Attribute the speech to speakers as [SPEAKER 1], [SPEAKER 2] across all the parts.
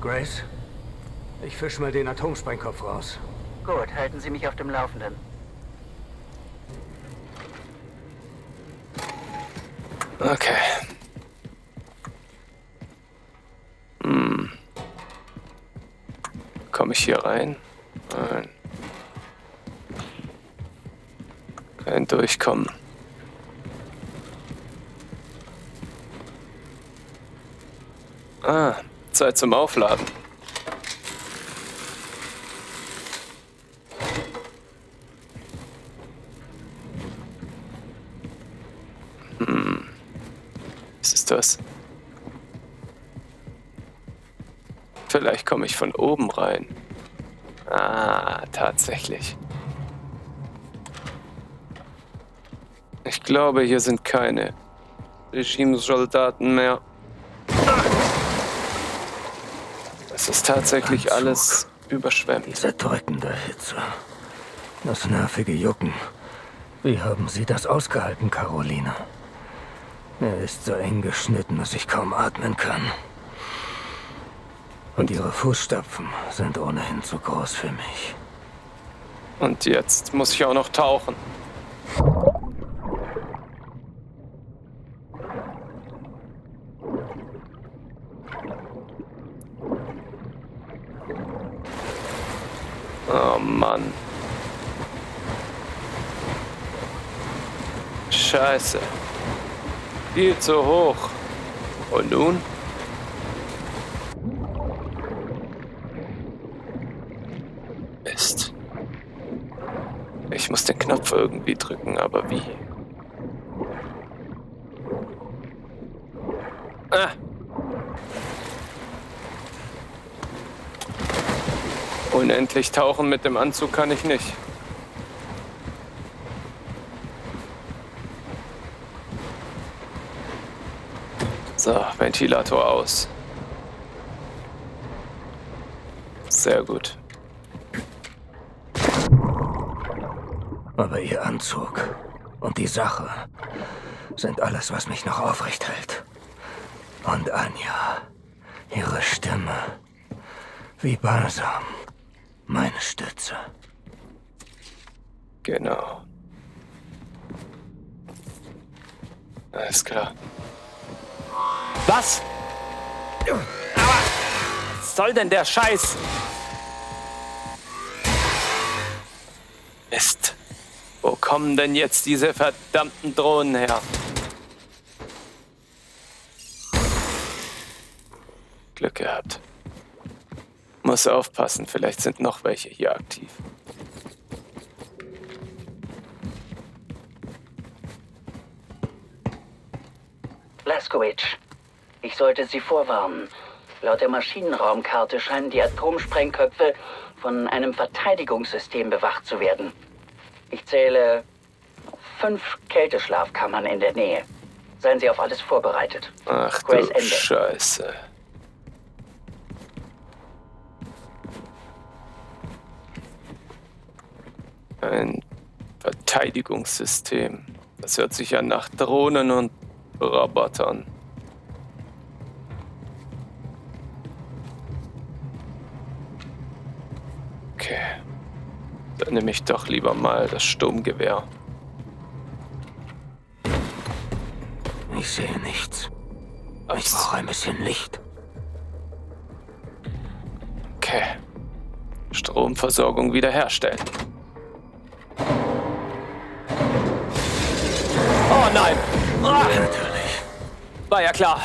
[SPEAKER 1] Grace? Ich fisch mal den Atomsprengkopf raus.
[SPEAKER 2] Gut, halten Sie mich auf dem Laufenden.
[SPEAKER 3] Okay. Komme ich hier rein? Nein. Kein Durchkommen. Ah, Zeit zum Aufladen. Was ist das? Vielleicht komme ich von oben rein. Ah, tatsächlich. Ich glaube, hier sind keine Regimesoldaten mehr. Es ist tatsächlich alles überschwemmt.
[SPEAKER 1] Diese drückende Hitze. Das nervige Jucken. Wie haben Sie das ausgehalten, Caroline? Er ist so eng geschnitten, dass ich kaum atmen kann. Und Ihre Fußstapfen sind ohnehin zu groß für mich.
[SPEAKER 3] Und jetzt muss ich auch noch tauchen. Oh Mann. Scheiße. Viel zu hoch. Und nun? Mist. Ich muss den Knopf irgendwie drücken, aber wie? Ah! Unendlich tauchen mit dem Anzug kann ich nicht. So, Ventilator aus. Sehr gut.
[SPEAKER 1] Aber Ihr Anzug und die Sache sind alles, was mich noch aufrecht hält. Und Anja, ihre Stimme, wie Balsam, meine Stütze.
[SPEAKER 3] Genau. Alles klar. Was? Was soll denn der Scheiß? Mist. Wo kommen denn jetzt diese verdammten Drohnen her? Glück gehabt. Muss aufpassen, vielleicht sind noch welche hier aktiv.
[SPEAKER 2] Blazkowicz, ich sollte Sie vorwarnen. Laut der Maschinenraumkarte scheinen die Atomsprengköpfe von einem Verteidigungssystem bewacht zu werden. Ich zähle 5 Kälteschlafkammern in der Nähe. Seien Sie auf alles vorbereitet.
[SPEAKER 3] Ach du
[SPEAKER 2] Grace Ende.
[SPEAKER 3] Scheiße. Ein Verteidigungssystem. Das hört sich ja nach Drohnen und Robotern. Okay. Dann nehme ich doch lieber mal das Sturmgewehr.
[SPEAKER 1] Ich sehe nichts. Ich brauche ein bisschen Licht.
[SPEAKER 3] Okay. Stromversorgung wiederherstellen. Oh nein! Ah,
[SPEAKER 1] Natürlich.
[SPEAKER 3] war ja klar.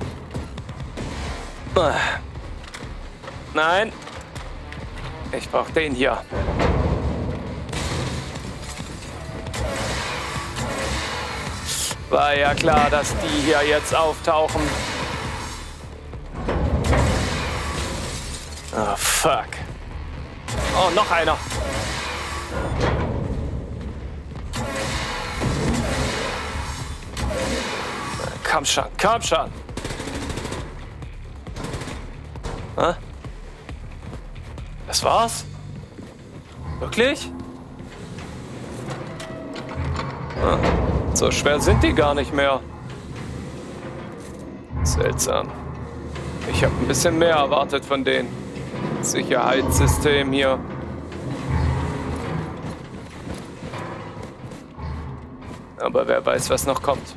[SPEAKER 3] Ah. Nein. Ich brauche den hier. War ja klar, dass die hier jetzt auftauchen. Oh, fuck. Oh, noch einer. Komm schon, komm schon. Hä? Das war's? Wirklich? Ah, so schwer sind die gar nicht mehr. Seltsam. Ich habe ein bisschen mehr erwartet von denen. Sicherheitssystem hier. Aber wer weiß, was noch kommt.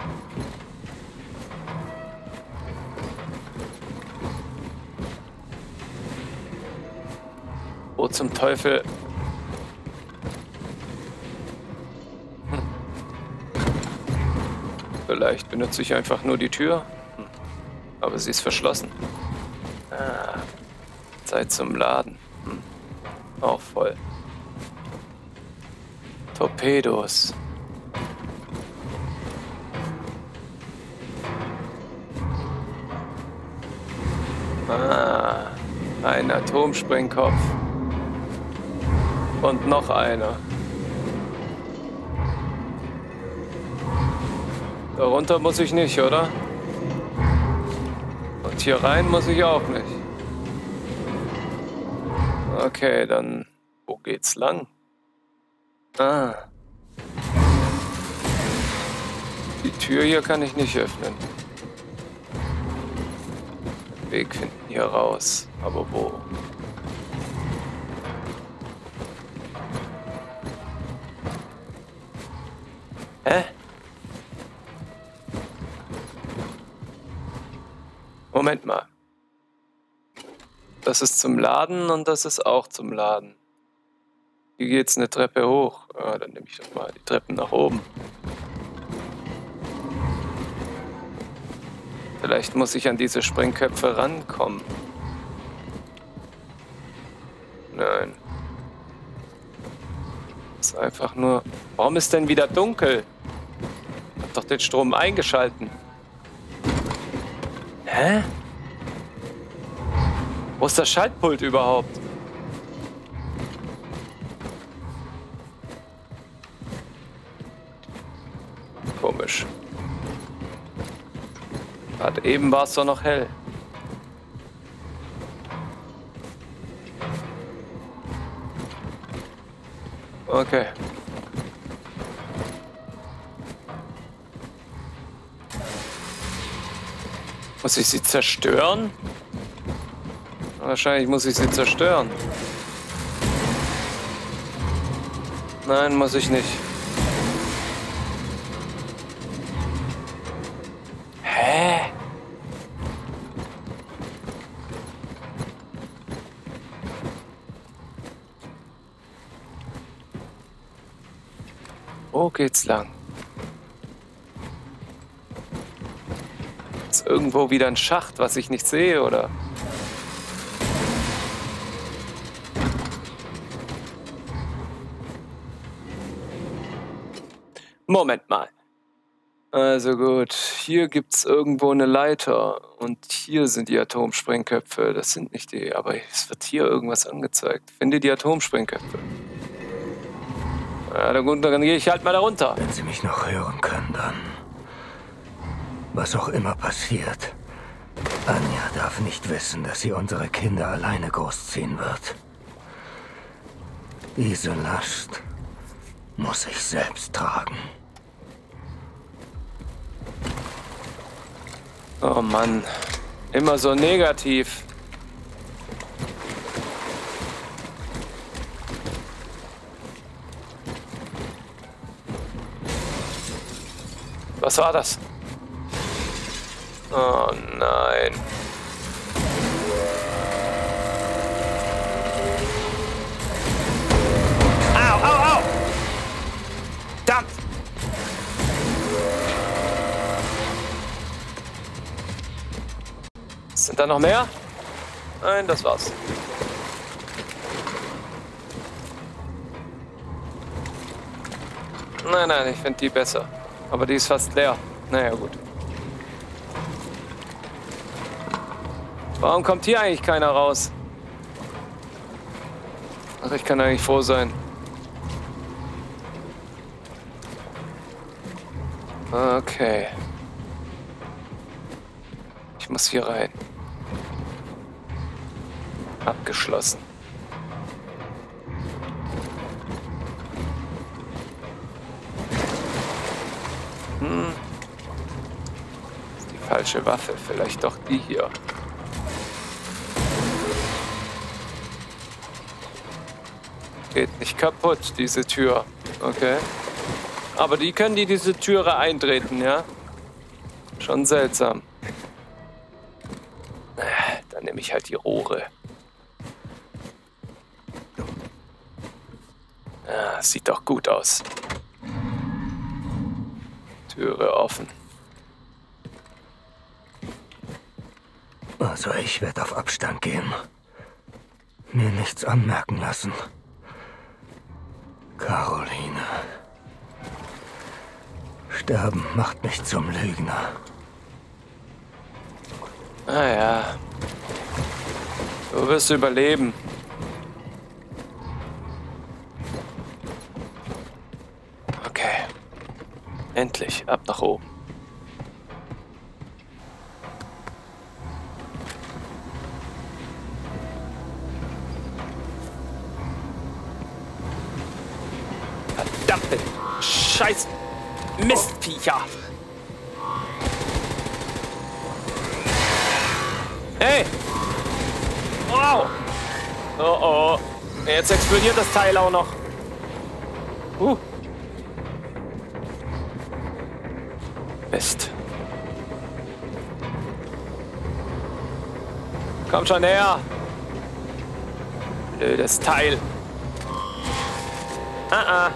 [SPEAKER 3] Wo zum Teufel? Vielleicht benutze ich einfach nur die Tür. Aber sie ist verschlossen. Zeit zum Laden. Auch voll. Torpedos. Ein Atomsprengkopf. Und noch einer. Darunter muss ich nicht, oder? Und hier rein muss ich auch nicht. Okay, dann wo geht's lang? Die Tür hier kann ich nicht öffnen. Weg finden hier raus. Aber wo? Hä? Moment mal. Das ist zum Laden und das ist auch zum Laden. Hier geht's eine Treppe hoch. Dann nehme ich doch mal die Treppen nach oben. Vielleicht muss ich an diese Sprengköpfe rankommen. Nein. Das ist einfach nur... Warum ist denn wieder dunkel? Ich hab doch den Strom eingeschalten. Hä? Wo ist das Schaltpult überhaupt? Komisch. Gerade eben war es doch noch hell. Okay. Muss ich sie zerstören? Wahrscheinlich muss ich sie zerstören. Nein, muss ich nicht. Hä? Wo geht's lang? Ist irgendwo wieder ein Schacht, was ich nicht sehe, oder? Moment mal. Also gut, hier gibt's irgendwo eine Leiter und hier sind die Atomsprengköpfe. Das sind nicht die, aber es wird hier irgendwas angezeigt. Finde die Atomsprengköpfe. Ja, dann gehe ich halt mal da runter.
[SPEAKER 1] Wenn Sie mich noch hören können, dann... Was auch immer passiert, Anja darf nicht wissen, dass sie unsere Kinder alleine großziehen wird. Diese Last muss ich selbst tragen.
[SPEAKER 3] Oh Mann, immer so negativ. Was war das? Oh nein. Au, au, au! Verdammt! Sind da noch mehr? Nein, das war's. Nein, nein, ich finde die besser. Aber die ist fast leer. Naja, gut. Warum kommt hier eigentlich keiner raus? Ach, ich kann eigentlich froh sein. Okay. Ich muss hier rein. Abgeschlossen. Ist die falsche Waffe. Vielleicht doch die hier. Geht nicht kaputt, diese Tür. Okay. Aber die können diese Türe eintreten, ja? Schon seltsam. Dann nehme ich halt die Rohre. Ja, sieht doch gut aus. Türe offen.
[SPEAKER 1] Also ich werde auf Abstand gehen. Mir nichts anmerken lassen. Caroline. Sterben macht mich zum Lügner.
[SPEAKER 3] Ah ja. Du wirst überleben. Okay. Endlich, ab nach oben. Verdammte Scheiß Mistviecher! Hey! Wow! Oh oh. Jetzt explodiert das Teil auch noch. Mist. Komm schon her. Blödes Teil. Ah.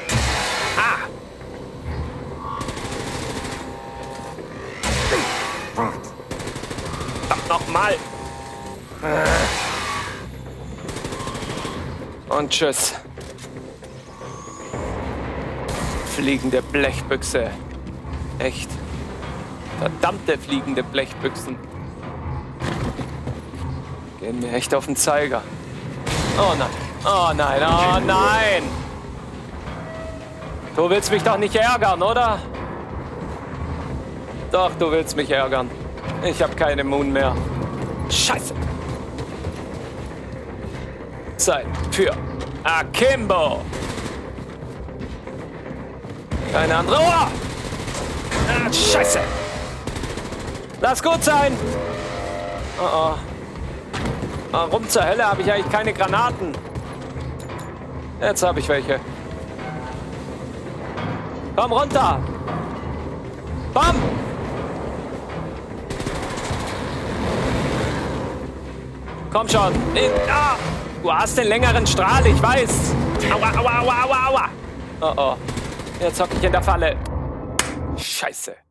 [SPEAKER 3] Nochmal. Und tschüss. Fliegende Blechbüchse. Echt. Verdammte fliegende Blechbüchsen. Gehen mir echt auf den Zeiger. Oh nein. Oh nein. Oh nein. Du willst mich doch nicht ärgern, oder? Doch, du willst mich ärgern. Ich habe keine Moon mehr. Scheiße. Zeit für Akimbo. Keine andere. Oh! Ah, Scheiße. Lass gut sein. Oh. Warum zur Hölle habe ich eigentlich keine Granaten? Jetzt habe ich welche. Komm runter. Bam. Komm schon. Du hast den längeren Strahl, ich weiß. Aua. Oh. Jetzt hock ich in der Falle. Scheiße.